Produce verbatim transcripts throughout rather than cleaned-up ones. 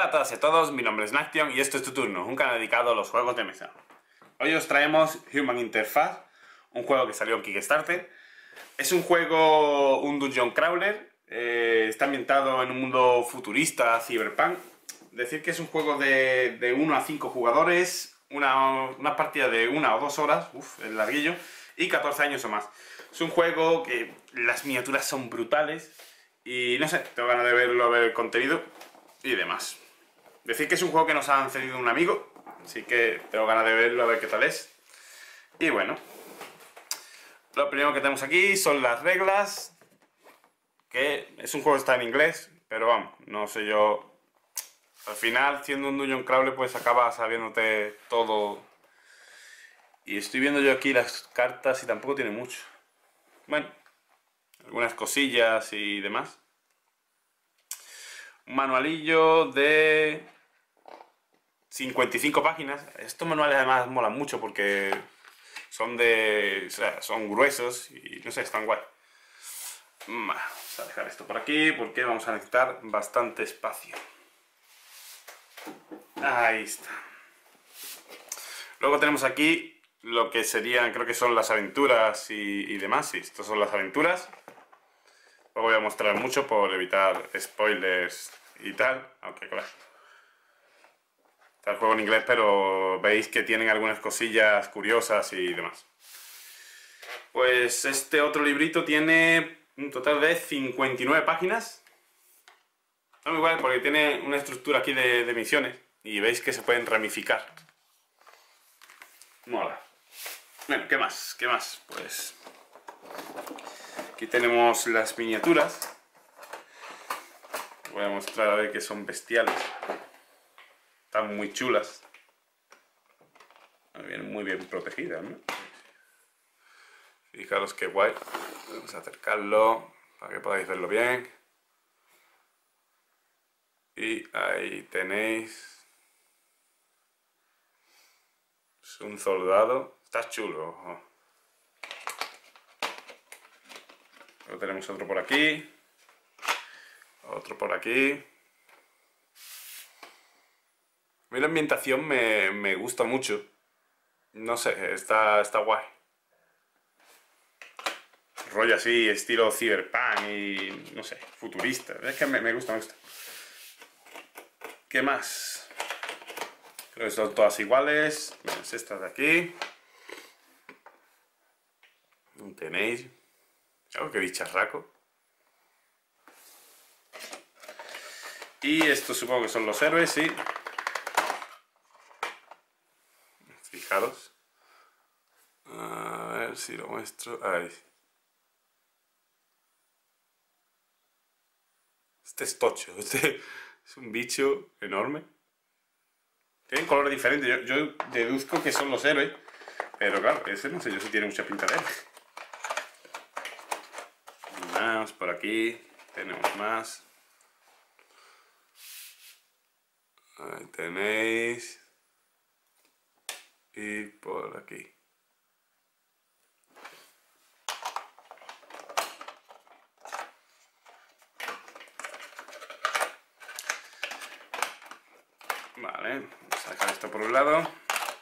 Hola a todas y a todos, mi nombre es Naction y esto es Tu Turno, un canal dedicado a los juegos de mesa. Hoy os traemos Human Interface, un juego que salió en Kickstarter. Es un juego, un dungeon crawler, eh, está ambientado en un mundo futurista, cyberpunk. Decir que es un juego de, de uno a cinco jugadores, una, una partida de una o dos horas, uff, es larguillo, y catorce años o más. Es un juego que las miniaturas son brutales y no sé, tengo ganas de verlo, a ver el contenido y demás. Decir que es un juego que nos han cedido un amigo, así que tengo ganas de verlo, a ver qué tal es. Y bueno, lo primero que tenemos aquí son las reglas, que es un juego que está en inglés, pero vamos, no sé yo. Al final, siendo un dungeon crawler, pues acabas sabiéndote todo. Y estoy viendo yo aquí las cartas y tampoco tiene mucho. Bueno, algunas cosillas y demás. Un manualillo de cincuenta y cinco páginas. Estos manuales además molan mucho porque son de, o sea, son gruesos y no sé, están guay. Vamos a dejar esto por aquí porque vamos a necesitar bastante espacio. Ahí está. Luego tenemos aquí lo que serían, creo que son las aventuras y, y demás. Sí, estas son las aventuras. Lo voy a mostrar mucho por evitar spoilers y tal, aunque claro, está el juego en inglés, pero veis que tienen algunas cosillas curiosas y demás. Pues este otro librito tiene un total de cincuenta y nueve páginas. No igual, porque tiene una estructura aquí de, de misiones y veis que se pueden ramificar. Mola. Bueno, ¿qué más? ¿Qué más? Pues aquí tenemos las miniaturas. Voy a mostrar a ver que son bestiales. Están muy chulas. Vienen muy bien protegidas, ¿no? Fijaros qué guay. Vamos a acercarlo para que podáis verlo bien. Y ahí tenéis. Es un soldado. Está chulo. Luego tenemos otro por aquí. Otro por aquí. A mí la ambientación me, me gusta mucho. No sé, está, está guay. Rollo así, estilo cyberpunk y no sé, futurista. Es que me, me gusta, me gusta. ¿Qué más? Creo que son todas iguales. Menos estas de aquí. Tenéis. Oh, qué bicharraco. Y estos supongo que son los héroes, sí. Fijaros. A ver si lo muestro. Ahí. Este es tocho. Este es un bicho enorme. Tienen colores diferentes. Yo, yo deduzco que son los héroes. Pero claro, ese no sé yo si tiene mucha pinta de él. Más por aquí. Tenemos más. Ahí tenéis. Y por aquí. Vale, vamos a dejar esto por un lado.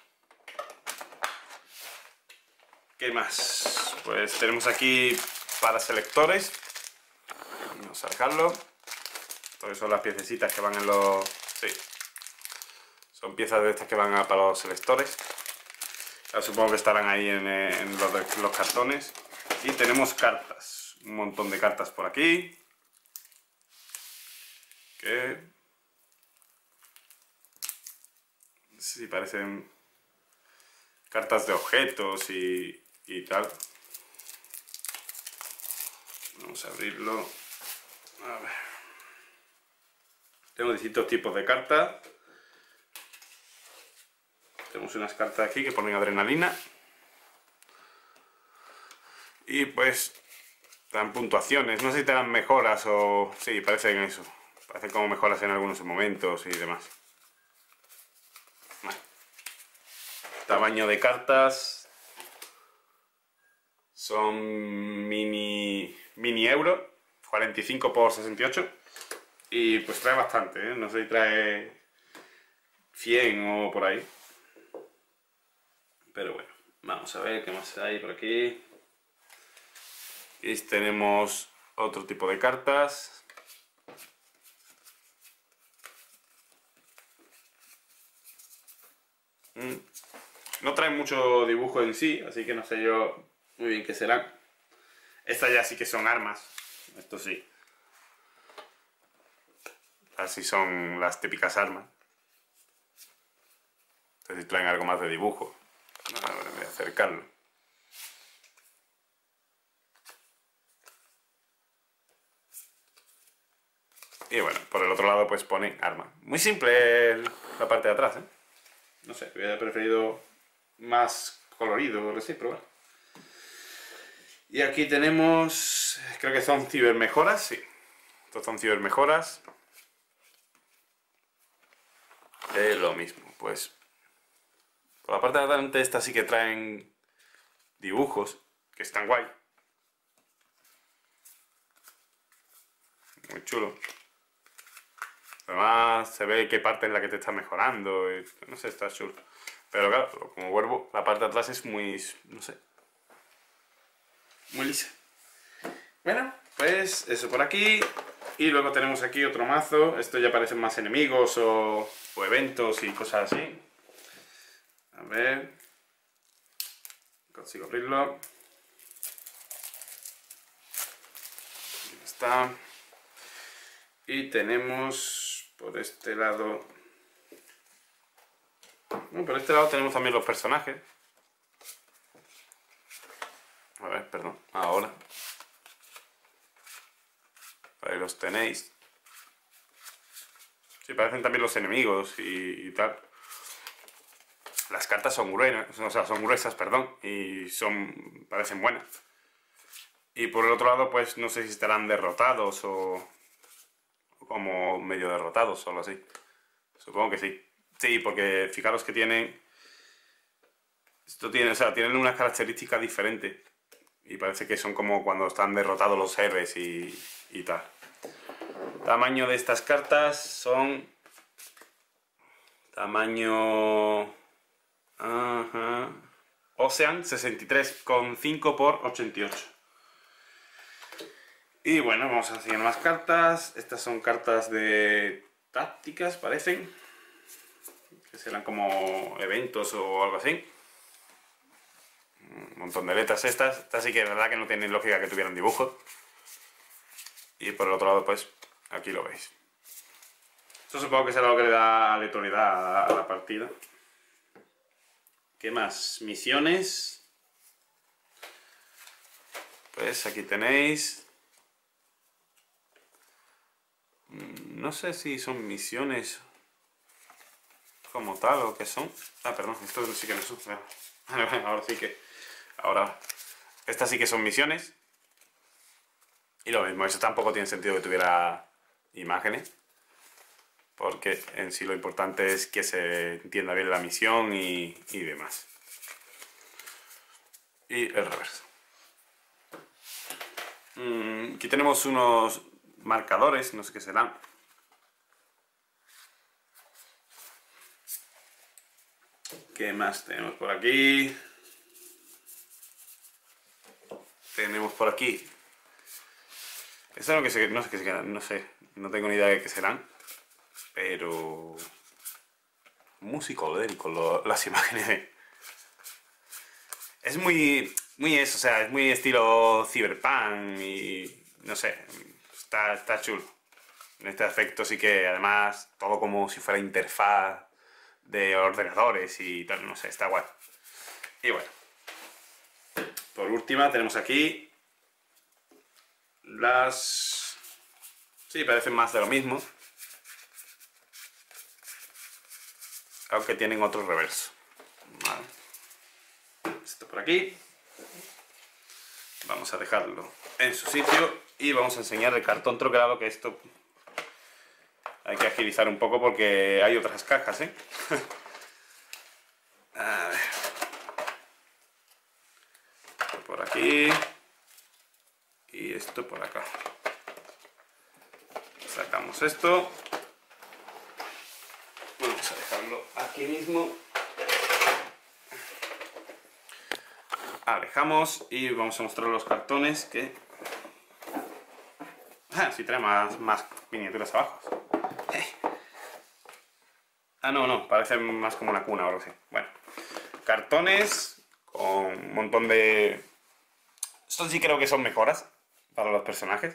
¿Qué más? Pues tenemos aquí para selectores. Vamos a sacarlo. Estas son las piececitas que van en los... Sí. Son piezas de estas que van a, para los selectores. Ya supongo que estarán ahí en, en los, de, los cartones. Y tenemos cartas. Un montón de cartas por aquí. Que... sí, parecen cartas de objetos y, y tal. Vamos a abrirlo. A ver. Tengo distintos tipos de cartas. Tenemos unas cartas aquí que ponen adrenalina. Y pues dan puntuaciones. No sé si te dan mejoras o... sí, parecen eso. Parecen como mejoras en algunos momentos y demás. Bueno. Tamaño de cartas. Son mini, mini euro. cuarenta y cinco por sesenta y ocho. Y pues trae bastante, ¿eh? No sé si trae cien o por ahí. Pero bueno, vamos a ver qué más hay por aquí. Y tenemos otro tipo de cartas. Mm. No traen mucho dibujo en sí, así que no sé yo muy bien qué serán. Estas ya sí que son armas. Esto sí. Así son las típicas armas. Entonces si traen algo más de dibujo. A ver, voy a acercarlo. Y bueno, por el otro lado pues pone arma. Muy simple la parte de atrás, ¿eh? No sé, hubiera preferido más colorido o así, pero bueno. Y aquí tenemos, creo que son cibermejoras, sí. Estos son cibermejoras. Es lo mismo, pues. Por la parte de adelante estas sí que traen dibujos, que están guay. Muy chulo. Además se ve qué parte es la que te está mejorando, y, no sé, está chulo. Pero claro, como vuelvo, la parte de atrás es muy, no sé, muy lisa. Bueno, pues eso por aquí. Y luego tenemos aquí otro mazo. Esto ya parecen más enemigos o, o eventos y cosas así. A ver. Consigo abrirlo. Ahí está. Y tenemos por este lado... Bueno, por este lado tenemos también los personajes. A ver, perdón. Ahora. Ahí los tenéis. Sí, parecen también los enemigos y, y tal. Las cartas son gruesas, o sea, son gruesas, perdón, y son, parecen buenas. Y por el otro lado, pues no sé si estarán derrotados o, o como medio derrotados o algo así. Supongo que sí. Sí, porque fijaros que tienen... Esto tiene, o sea, tienen unas características diferentes. Y parece que son como cuando están derrotados los héroes y, y tal. Tamaño de estas cartas son... Tamaño... Ajá. Ocean sesenta y tres coma cinco por ochenta y ocho. Y bueno, vamos a enseñar más cartas. Estas son cartas de tácticas, parecen. Que serán como eventos o algo así. Un montón de letras estas. Estas sí que es verdad que no tienen lógica que tuvieran dibujo. Y por el otro lado, pues, aquí lo veis. Esto supongo que será lo que le da aleatoriedad a la partida. ¿Qué más? Misiones. Pues aquí tenéis. No sé si son misiones como tal o qué son. Ah, perdón, esto sí que no son. Ahora sí que... Ahora... Estas sí que son misiones. Y lo mismo, eso tampoco tiene sentido que tuviera imágenes. Porque en sí lo importante es que se entienda bien la misión y, y demás. Y el reverso. Mm, aquí tenemos unos marcadores, no sé qué serán. ¿Qué más tenemos por aquí? Tenemos por aquí. Esto no, que sé, no sé qué serán, no sé, no tengo ni idea de qué serán. Pero... muy psicodélico lo, las imágenes. Es muy... muy eso, o sea, es muy estilo cyberpunk y... no sé, está, está chulo. En este aspecto sí que además todo como si fuera interfaz de ordenadores y tal, no sé, está guay. Y bueno. Por última tenemos aquí las... sí, parecen más de lo mismo. Aunque tienen otro reverso. Vale. Esto por aquí. Vamos a dejarlo en su sitio y vamos a enseñar el cartón troquelado, que esto hay que agilizar un poco porque hay otras cajas, ¿eh? A ver. Esto por aquí y esto por acá. Sacamos esto. Vamos a dejar dejarlo aquí mismo. Alejamos y vamos a mostrar los cartones que... Ah, sí trae más, más miniaturas abajo. Eh. Ah, no, no, parece más como una cuna o algo así. Bueno, cartones con un montón de... Estos sí creo que son mejoras para los personajes.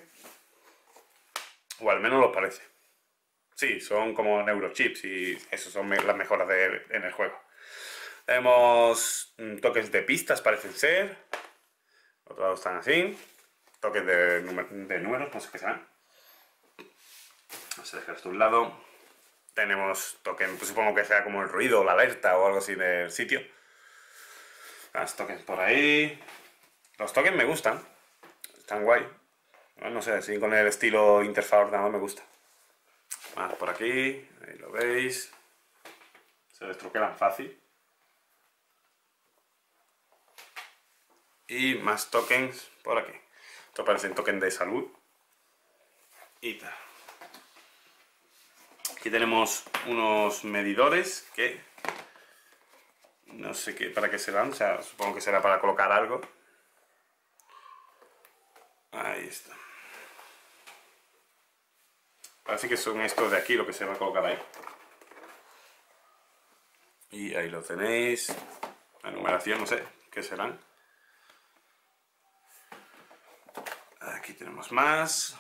O al menos lo parece. Sí, son como neurochips y eso son me las mejoras de, en el juego. Tenemos toques de pistas, parecen ser. Otros lados están así. Toques de, de números, no sé qué serán. Vamos a dejar esto a un lado. Tenemos token, pues supongo que sea como el ruido o la alerta o algo así del sitio. Más tokens por ahí. Los tokens me gustan. Están guay. No sé, así con el estilo interfaz nada más me gusta. Más por aquí, ahí lo veis. Se destroquelan fácil. Y más tokens por aquí. Esto parecen tokens de salud. Y tal. Aquí tenemos unos medidores que no sé qué, para qué serán, o sea, supongo que será para colocar algo. Ahí está. Parece que son estos de aquí lo que se va a colocar ahí. Y ahí lo tenéis. La numeración, no sé qué serán. Aquí tenemos más.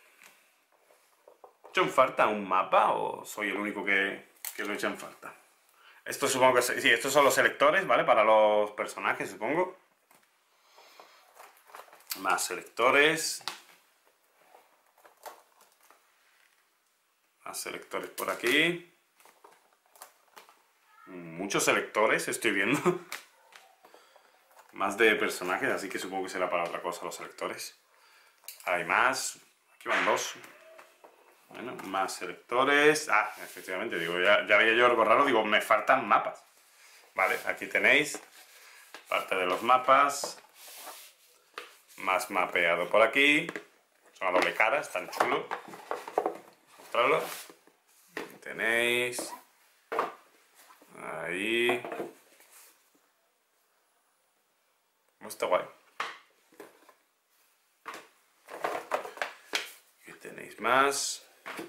¿He hecho en falta un mapa o soy el único que, que lo he hecho en falta? Esto supongo que... Sí, estos son los selectores, ¿vale? Para los personajes, supongo. Más selectores. Más selectores por aquí. Muchos selectores, estoy viendo. Más de personajes, así que supongo que será para otra cosa los selectores. Hay más. Aquí van dos. Bueno, más selectores. Ah, efectivamente, digo, ya, ya veía yo algo raro. Digo, me faltan mapas. Vale, aquí tenéis parte de los mapas. Más mapeado por aquí. Son a doble cara, están chulos. Mostrarlo. Aquí tenéis. Ahí. Está guay. Aquí tenéis más.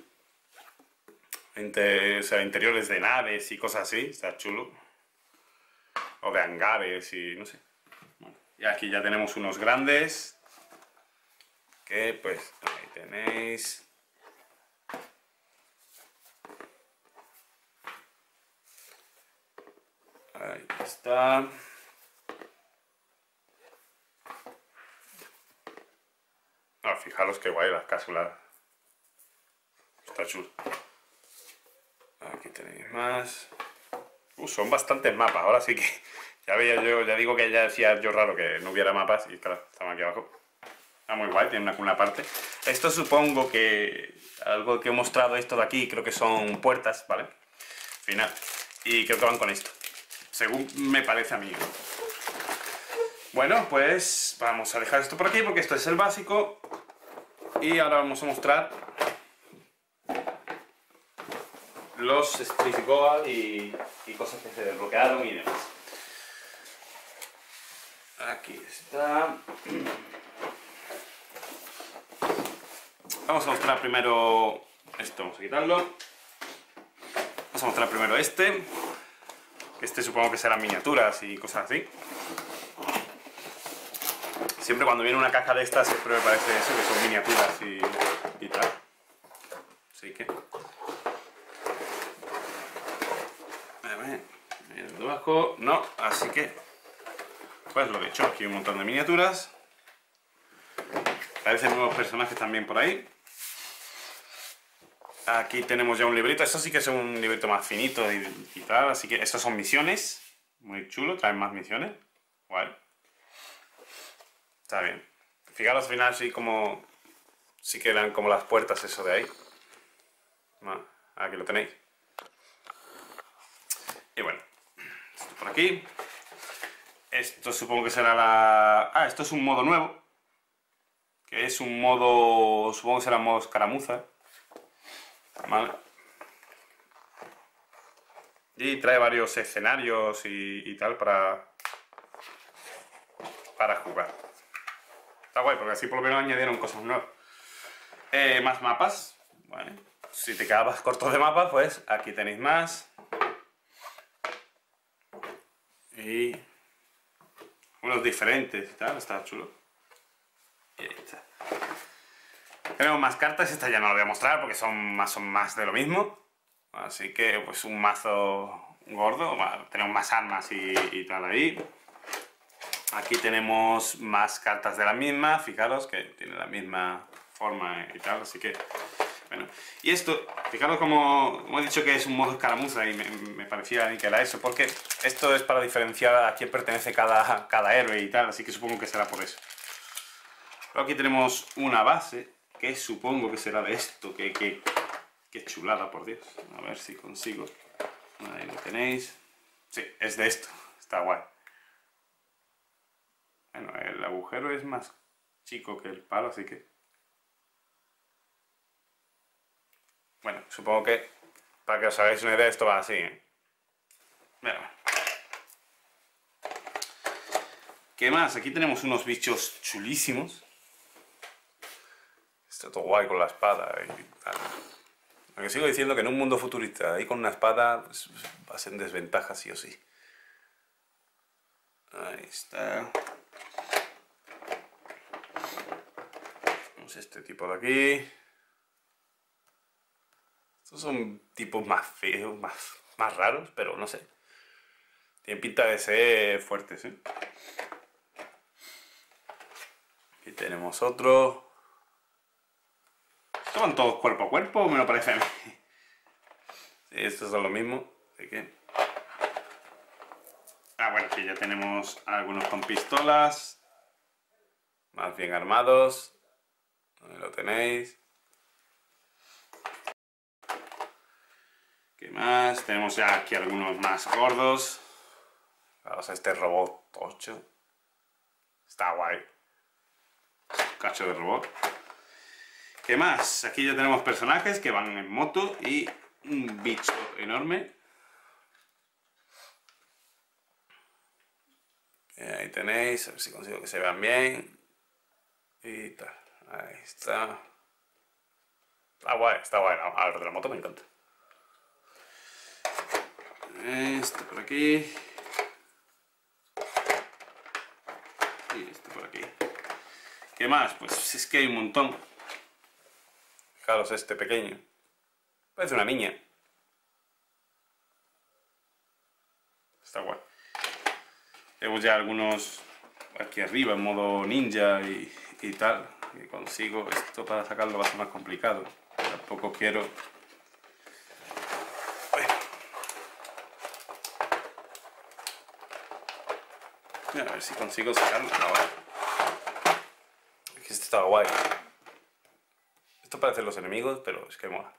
Inter, o sea, interiores de naves y cosas así, está chulo. O de hangares y no sé. Bueno, y aquí ya tenemos unos grandes. Que pues ahí tenéis. Ahí está. Ah, fijaros qué guay las cápsulas. Está chulo. Aquí tenéis más. Uh, son bastantes mapas. Ahora sí que ya veía yo, ya digo que ya decía yo raro que no hubiera mapas y claro, están aquí abajo. Está muy guay, tiene una, una parte. Esto supongo que algo que he mostrado esto de aquí, creo que son puertas, ¿vale? Final. Y creo que van con esto. Según me parece a mí. Bueno, pues vamos a dejar esto por aquí porque esto es el básico. Y ahora vamos a mostrar los Street Goal y, y cosas que se desbloquearon y demás. Aquí está. Vamos a mostrar primero esto, vamos a quitarlo. Vamos a mostrar primero este. Este supongo que serán miniaturas y cosas así. Siempre cuando viene una caja de estas siempre me parece eso, que son miniaturas y, y tal. Así que... A ver, el de abajo, no, así que... Pues lo he hecho, aquí un montón de miniaturas. Aparecen nuevos personajes también por ahí. Aquí tenemos ya un librito, esto sí que es un librito más finito y, y tal, así que estos son misiones. Muy chulo, traen más misiones. Guay. Está bien. Fijaros al final sí como... Sí que eran como las puertas eso de ahí. Bueno, aquí lo tenéis. Y bueno, esto por aquí. Esto supongo que será la... Ah, esto es un modo nuevo. Que es un modo... Supongo que será modo escaramuza. Vale. Y trae varios escenarios y, y tal para, para jugar. Está guay, porque así por lo menos añadieron cosas nuevas. Eh, más mapas. Vale. Si te quedabas corto de mapas, pues aquí tenéis más. Y unos diferentes y tal, está chulo. Y ahí está. Tenemos más cartas, esta ya no la voy a mostrar porque son más, son más de lo mismo. Así que pues un mazo gordo, tenemos más armas y, y tal ahí. Aquí tenemos más cartas de la misma, fijaros que tiene la misma forma y tal, así que bueno. Y esto, fijaros como, como he dicho que es un modo escaramuza y me, me parecía que era eso, porque esto es para diferenciar a quién pertenece cada, cada héroe y tal, así que supongo que será por eso. Pero aquí tenemos una base, que supongo que será de esto, que, que, que chulada, por Dios. A ver si consigo. Ahí lo tenéis. Sí, es de esto, está guay. Bueno, el agujero es más chico que el palo, así que... Bueno, supongo que, para que os hagáis una idea, esto va así, ¿eh? Mira. ¿Qué más? Aquí tenemos unos bichos chulísimos. Está todo guay con la espada y tal. Aunque sigo diciendo que en un mundo futurista, ahí con una espada, pues, va a ser en desventaja sí o sí. Ahí está. Tenemos este tipo de aquí. Estos son tipos más feos, más, más raros, pero no sé. Tienen pinta de ser fuertes, ¿eh? Aquí tenemos otro. ¿Estos van todos cuerpo a cuerpo? Me lo parece a mí. Sí, estos son lo mismo, así que... Ah, bueno, aquí ya tenemos algunos con pistolas. Más bien armados. Ahí lo tenéis. ¿Qué más? Tenemos ya aquí algunos más gordos. Vamos a este robot tocho. Está guay. Un cacho de robot. ¿Qué más? Aquí ya tenemos personajes que van en moto y un bicho enorme. Ahí tenéis, a ver si consigo que se vean bien. Y tal. Ahí está. Está guay, está guay. A ver, de la moto me encanta. Este por aquí. Y este por aquí. ¿Qué más? Pues es que hay un montón. Fijaros este pequeño. Parece una niña. Está guay. Tenemos ya algunos aquí arriba en modo ninja y, y tal. Que consigo esto para sacarlo va a ser más complicado. Tampoco quiero... A ver si consigo sacarlo. No, vale. Es que este está guay. Esto parecen los enemigos, pero es que mola.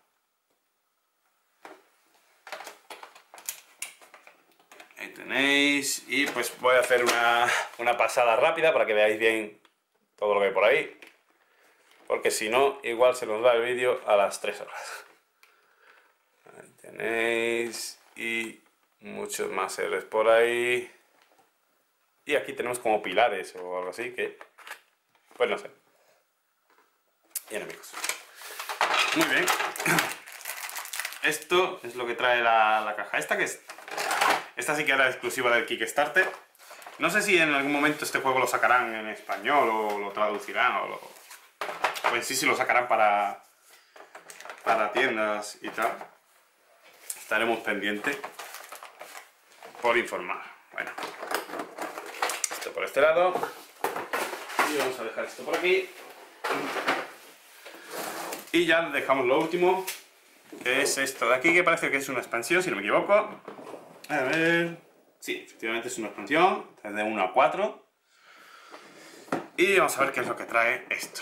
Ahí tenéis. Y pues voy a hacer una, una pasada rápida para que veáis bien todo lo que hay por ahí. Porque si no, igual se nos va el vídeo a las tres horas. Ahí tenéis. Y muchos más héroes por ahí. Y aquí tenemos como pilares o algo así que... Pues no sé. Y enemigos. Muy bien. Esto es lo que trae la, la caja esta, que es... Esta sí que era exclusiva del Kickstarter. No sé si en algún momento este juego lo sacarán en español o lo traducirán o, lo... o en sí si lo sacarán para, para tiendas y tal. Estaremos pendientes por informar. Bueno. Esto por este lado. Y vamos a dejar esto por aquí. Y ya dejamos lo último, que es esto de aquí, que parece que es una expansión, si no me equivoco. A ver... Sí, efectivamente es una expansión, de uno a cuatro. Y vamos a ver qué es lo que trae esto.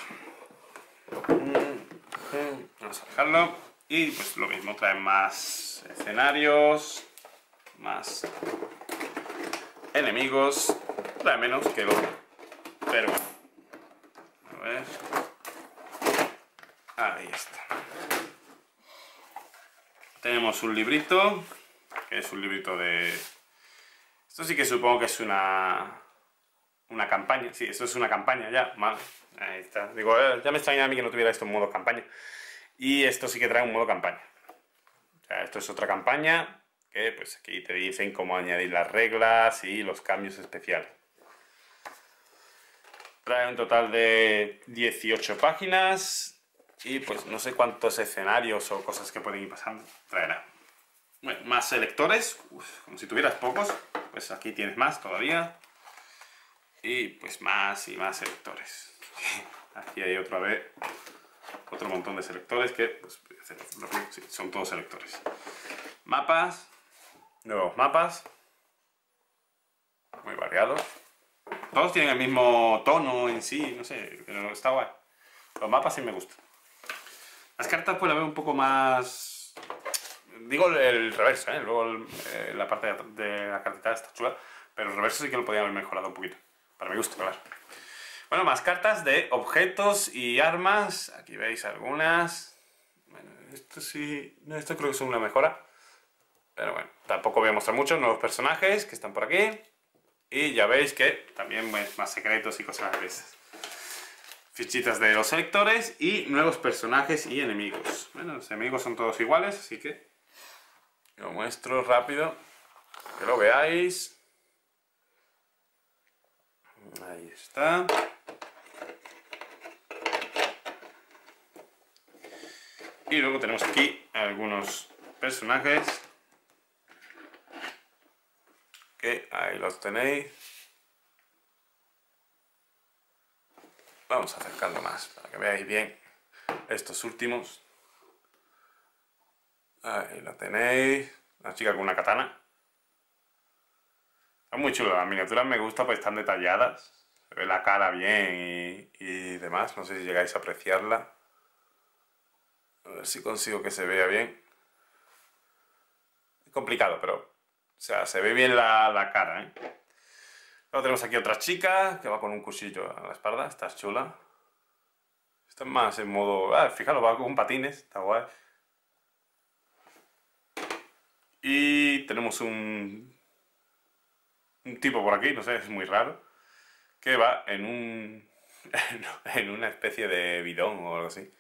Vamos a dejarlo. Y pues lo mismo, trae más escenarios, más enemigos, trae menos que lo otro. Pero bueno. A ver... Ahí está. Tenemos un librito que es un librito de... Esto sí que supongo que es una... Una campaña, sí, esto es una campaña ya, vale, ahí está. Digo, eh, ya me extraña a mí que no tuviera esto en modo campaña. Y esto sí que trae un modo campaña. O sea, esto es otra campaña que pues aquí te dicen cómo añadir las reglas y los cambios especiales. Trae un total de dieciocho páginas y pues no sé cuántos escenarios o cosas que pueden ir pasando traerá. Bueno, más selectores, uf, como si tuvieras pocos, pues aquí tienes más todavía. Y pues más y más selectores. Aquí hay otra vez otro montón de selectores que pues, sí, son todos selectores. Mapas, nuevos mapas, muy variados. Todos tienen el mismo tono en sí, no sé, pero está guay. Los mapas sí me gustan. Las cartas pues la veo un poco más... Digo el reverso, ¿eh? Luego el, eh, la parte de la cartita está chula, pero el reverso sí que lo podía haber mejorado un poquito. Para mi gusto, claro. Bueno, más cartas de objetos y armas. Aquí veis algunas. Bueno, esto sí... No, esto creo que es una mejora. Pero bueno, tampoco voy a mostrar mucho. Nuevos personajes que están por aquí. Y ya veis que también pues, más secretos y cosas de esas. Fichitas de los selectores y nuevos personajes y enemigos. Bueno, los enemigos son todos iguales, así que lo muestro rápido. Que lo veáis. Ahí está. Y luego tenemos aquí algunos personajes que ahí los tenéis. Vamos a acercarlo más para que veáis bien estos últimos. Ahí lo tenéis. Una chica con una katana. Está muy chulo, las miniaturas me gustan pues están detalladas. Se ve la cara bien y, y demás. No sé si llegáis a apreciarla. A ver si consigo que se vea bien. Es complicado, pero... O sea, se ve bien la, la cara, ¿eh? Luego tenemos aquí otra chica que va con un cuchillo a la espalda. Está chula. Está más en modo... Ah, fíjalo, va con patines. Está guay. Y tenemos un... Un tipo por aquí, no sé, es muy raro. Que va en un... en una especie de bidón o algo así.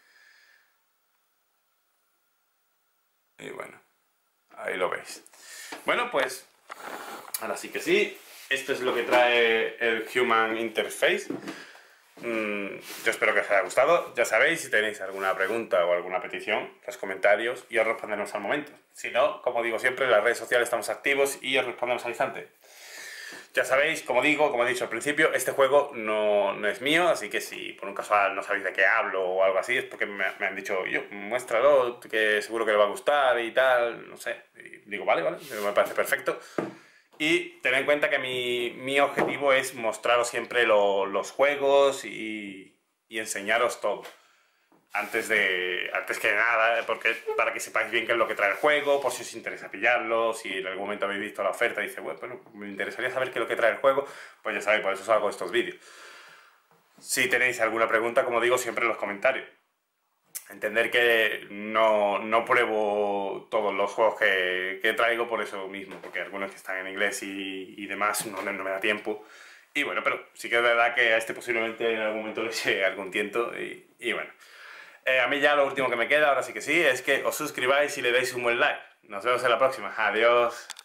Y bueno, ahí lo veis. Bueno, pues... Ahora sí que sí. Esto es lo que trae el Human Interface. Mm, yo espero que os haya gustado. Ya sabéis, si tenéis alguna pregunta o alguna petición, los comentarios y os responderemos al momento. Si no, como digo siempre, en las redes sociales estamos activos y os respondemos al instante. Ya sabéis, como digo, como he dicho al principio, este juego no, no es mío, así que si por un casual no sabéis de qué hablo o algo así, es porque me, me han dicho, yo, muéstralo, que seguro que le va a gustar y tal, no sé. Y digo, vale, vale, me parece perfecto. Y tened en cuenta que mi, mi objetivo es mostraros siempre lo, los juegos y, y enseñaros todo. Antes de antes que nada, porque para que sepáis bien qué es lo que trae el juego, por si os interesa pillarlo, si en algún momento habéis visto la oferta y dice, bueno, bueno, me interesaría saber qué es lo que trae el juego, pues ya sabéis, por eso os hago estos vídeos. Si tenéis alguna pregunta, como digo, siempre en los comentarios. Entender que no, no pruebo todos los juegos que, que traigo por eso mismo, porque algunos que están en inglés y, y demás no, no me da tiempo. Y bueno, pero sí que es verdad que a este posiblemente en algún momento le eche algún tiento y, y bueno. Eh, a mí ya lo último que me queda, ahora sí que sí, es que os suscribáis y le deis un buen like. Nos vemos en la próxima. Adiós.